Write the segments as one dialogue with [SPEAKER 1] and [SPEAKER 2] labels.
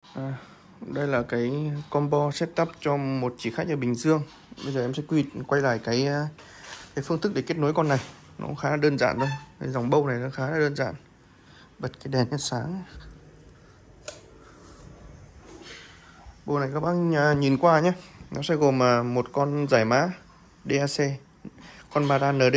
[SPEAKER 1] Đây là cái combo setup cho một chị khách ở Bình Dương. Bây giờ em sẽ quay lại cái phương thức để kết nối con này. Nó cũng khá là đơn giản thôi. Cái dòng bâu này nó khá là đơn giản. Bật cái đèn hết sáng. Bô này các bác nhìn qua nhé. Nó sẽ gồm một con giải mã DAC, con Bada ND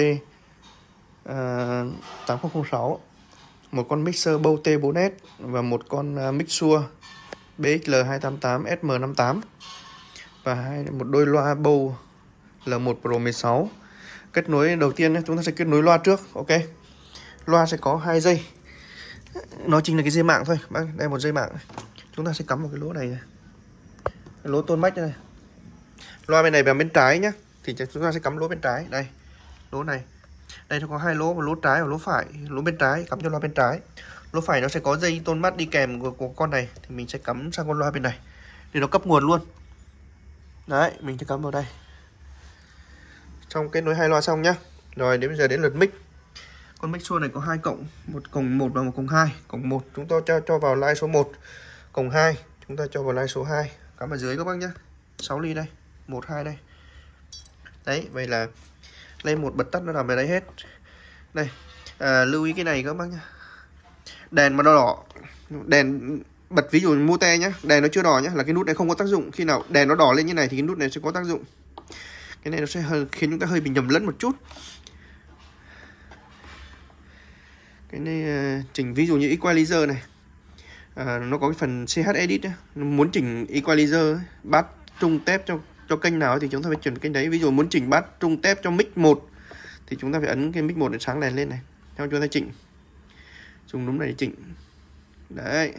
[SPEAKER 1] 8006, một con mixer bâu T4S và một con mixer BXL288 SM58 và một đôi loa bâu L1 Pro 16. Kết nối đầu tiên chúng ta sẽ kết nối loa trước. Ok, loa sẽ có 2 dây, nó chính là cái dây mạng thôi. Đây một dây mạng, chúng ta sẽ cắm một cái lỗ này, cái lỗ tôn mách này. Loa bên này và bên trái nhé, thì chúng ta sẽ cắm lỗ bên trái. Đây, lỗ này, đây nó có 2 lỗ, một lỗ trái và lỗ phải. Lỗ bên trái cắm cho loa bên trái, lỗ phải nó sẽ có dây tôn mắt đi kèm của con này, thì mình sẽ cắm sang con loa bên này để nó cấp nguồn luôn. Đấy, mình sẽ cắm vào đây. Xong kết nối 2 loa xong nhá. Rồi đến bây giờ đến lượt mic. Con mic số này có 2 cổng, một cổng 1 và một cổng 2. Cổng 1 chúng ta cho vào line số 1, cổng 2 chúng ta cho vào line số 2. Cắm ở dưới các bác nhá. 6 ly đây, 1 2 đây. Đấy, vậy là lên một bật tắt nó nằm ở đây hết. Đây, lưu ý cái này các bác nhá. Đèn mà đỏ, đèn bật ví dụ mute nhá, đèn nó chưa đỏ nhá, là cái nút này không có tác dụng. Khi nào đèn nó đỏ lên như này thì cái nút này sẽ có tác dụng. Cái này nó sẽ khiến chúng ta hơi bị nhầm lẫn một chút. Cái này chỉnh ví dụ như equalizer này, nó có cái phần CH edit ấy. Muốn chỉnh equalizer ấy, bass trung tép cho kênh nào thì chúng ta phải chuyển kênh đấy. Ví dụ muốn chỉnh bass trung tép cho mic 1 thì chúng ta phải ấn cái mic 1 để sáng đèn lên này, theo chúng ta chỉnh, dùng đúng này để chỉnh. Đấy,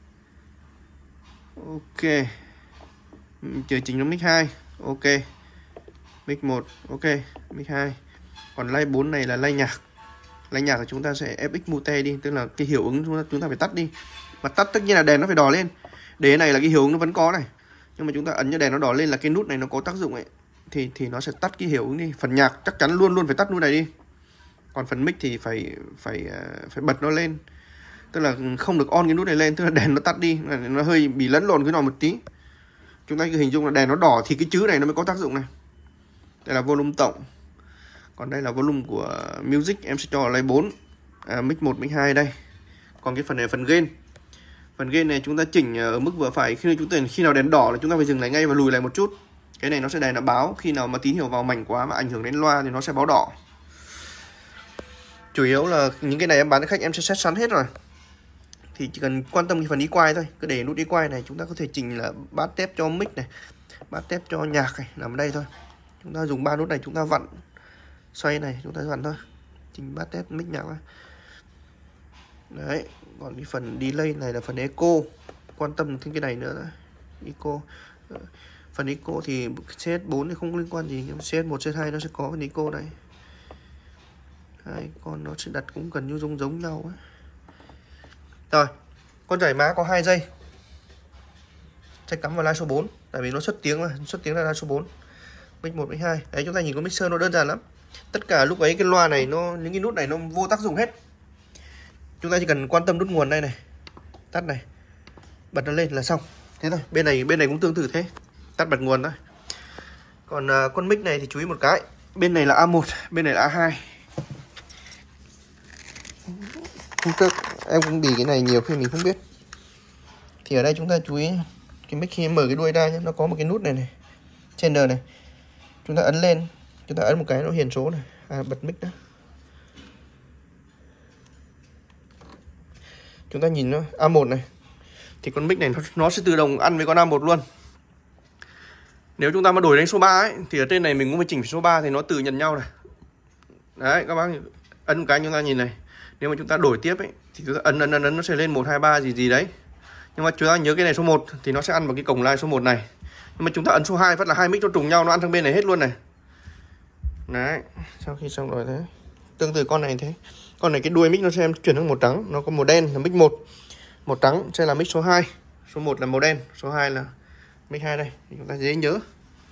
[SPEAKER 1] ok, chờ chỉnh nó mic 2. Ok, mic 1, ok, mic 2. Còn line 4 này là line nhạc. Line nhạc thì chúng ta sẽ FX mute đi, tức là cái hiệu ứng chúng ta phải tắt đi. Mà tắt tất nhiên là đèn nó phải đỏ lên. Đế này là cái hiệu ứng nó vẫn có này, nhưng mà chúng ta ấn cho đèn nó đỏ lên là cái nút này nó có tác dụng ấy, thì nó sẽ tắt cái hiệu ứng đi. Phần nhạc chắc chắn luôn phải tắt nút này đi. Còn phần mic thì phải bật nó lên, tức là không được on cái nút này lên, tức là đèn nó tắt đi, nó hơi bị lẫn lộn cái nọ một tí. Chúng ta cứ hình dung là đèn nó đỏ thì cái chữ này nó mới có tác dụng này. Đây là volume tổng. Còn đây là volume của music, em sẽ cho line 4, mic 1, mic 2 đây. Còn cái phần này là phần gain. Phần gain này chúng ta chỉnh ở mức vừa phải. Khi nào đèn đỏ là chúng ta phải dừng lại ngay và lùi lại một chút. Cái này nó sẽ đèn nó báo khi nào mà tín hiệu vào mảnh quá mà ảnh hưởng đến loa thì nó sẽ báo đỏ. Chủ yếu là những cái này em bán cho khách em sẽ set sẵn hết rồi, thì chỉ cần quan tâm cái phần equalizer thôi. Cứ để nút equalizer này, chúng ta có thể chỉnh là bass tép cho mic này, bass tép cho nhạc này, nằm ở đây thôi. Chúng ta dùng 3 nút này, chúng ta vặn xoay này, chúng ta vặn thôi, chỉnh bass tép mic nhạc này. Đấy, còn cái phần delay này là phần echo, quan tâm thêm cái này nữa đấy. Echo, phần echo thì CS4 thì không có liên quan gì, nhưng CS1, CS2 nó sẽ có phần echo đây. Hai con nó sẽ đặt cũng gần như giống nhau ấy. Rồi, con giải mã có 2 dây sẽ cắm vào line số 4, tại vì nó xuất tiếng là line số 4. Mic 1, mic 2. Đấy, chúng ta nhìn con mixer nó đơn giản lắm. Tất cả lúc ấy cái loa này những cái nút này nó vô tác dụng hết. Chúng ta chỉ cần quan tâm nút nguồn đây này, tắt này, bật nó lên là xong. Thế thôi. Bên này cũng tương tự thế, tắt bật nguồn thôi. Còn con mic này thì chú ý một cái, bên này là A1, bên này là A2. Hôm trước em cũng bị cái này nhiều khi mình không biết. Thì ở đây chúng ta chú ý cái mic khi em mở cái đuôi ra nhé, nó có một cái nút này trên này. Chúng ta ấn lên, chúng ta ấn một cái nó hiển số này, bật mic đó. Chúng ta nhìn nó A1 này, thì con mic này nó sẽ tự động ăn với con A1 luôn. Nếu chúng ta mà đổi đến số 3 ấy, thì ở trên này mình cũng phải chỉnh số 3 thì nó tự nhận nhau này. Đấy, các bác ấn một cái chúng ta nhìn này. Nếu mà chúng ta đổi tiếp ấy thì chúng ta ấn nó sẽ lên 1 2 3 gì đấy. Nhưng mà chúng ta nhớ cái này số 1 thì nó sẽ ăn vào cái cổng line số 1 này. Nhưng mà chúng ta ấn số 2 phát là 2 mic nó trùng nhau, nó ăn sang bên này hết luôn này. Đấy, sau khi xong rồi thế. Tương tự con này thế. Con này cái đuôi mic nó sẽ chuyển sang màu trắng, nó có màu đen là mic 1. Màu trắng sẽ là mic số 2. Số 1 là màu đen, số 2 là mic 2 đây, thì chúng ta dễ nhớ.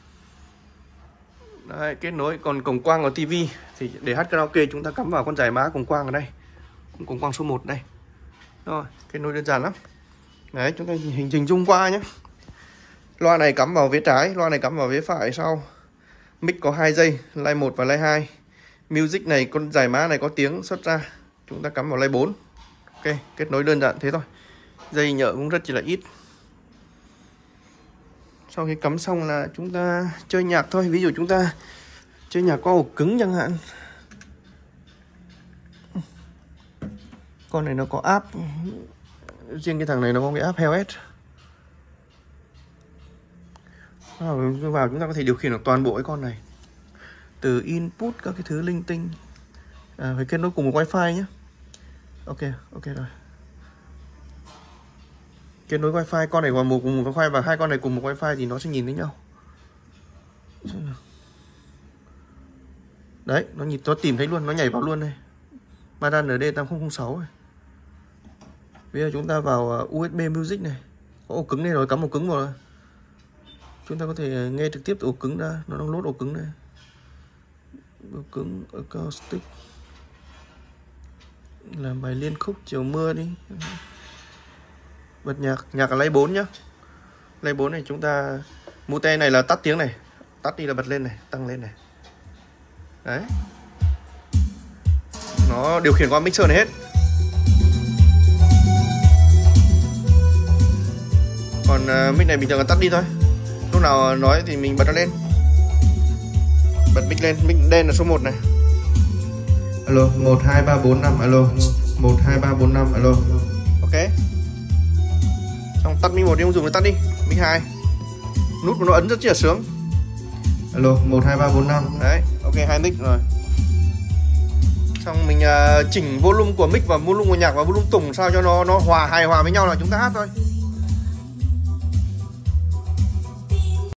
[SPEAKER 1] Đấy, kết nối. Còn cổng quang ở tivi thì để hát karaoke chúng ta cắm vào con giải mã cổng quang ở đây, cổng quang số 1 đây. Rồi, kết nối đơn giản lắm. Đấy, chúng ta hình trình chung qua nhé. Loa này cắm vào vế trái, loa này cắm vào vế phải sau. Mic có 2 dây, line 1 và line 2. Music này, con giải mã này có tiếng xuất ra. Chúng ta cắm vào line 4. Ok, kết nối đơn giản thế thôi. Dây nhợ cũng rất chỉ là ít. Sau khi cắm xong là chúng ta chơi nhạc thôi. Ví dụ chúng ta chơi nhạc qua ổ cứng chẳng hạn. Con này nó có app. Riêng cái thằng này nó có cái app Hellhead. Vào chúng ta có thể điều khiển được toàn bộ cái con này. Từ input các cái thứ linh tinh. Phải kết nối cùng một wifi nhé. Ok rồi. Kết nối wifi, con này cùng một wifi và hai con này cùng một wifi thì nó sẽ nhìn thấy nhau. Đấy, nó tìm thấy luôn, nó nhảy vào luôn đây. Madan ND8006 này. Bây giờ chúng ta vào USB Music này. Có ổ cứng này rồi, cắm ổ cứng vào rồi. Chúng ta có thể nghe trực tiếp từ ổ cứng ra, nó đang load ổ cứng này. Ổ cứng acoustic. Làm bài liên khúc chiều mưa đi. Bật nhạc ở lay 4 nhá. Lay 4 này chúng ta mute này là tắt tiếng này, tắt đi là bật lên này, tăng lên này. Đấy. Nó điều khiển qua mixer này hết. Còn mic này bình thường là tắt đi thôi. Lúc nào nói thì mình bật nó lên. Bật mic lên, mic đen là số 1 này. Alo, 1 2 3 4 5 alo. 1 2 3 4 5 alo. Ok. Xong tắt mic 1 đi, không dùng thì tắt đi. Mic 2. Nút của nó ấn rất là sướng. Alo, 1 2 3 4 5. Đấy, ok, 2 mic rồi. Xong mình chỉnh volume của mic và volume của nhạc và volume tùng sao cho nó hài hòa với nhau là chúng ta hát thôi.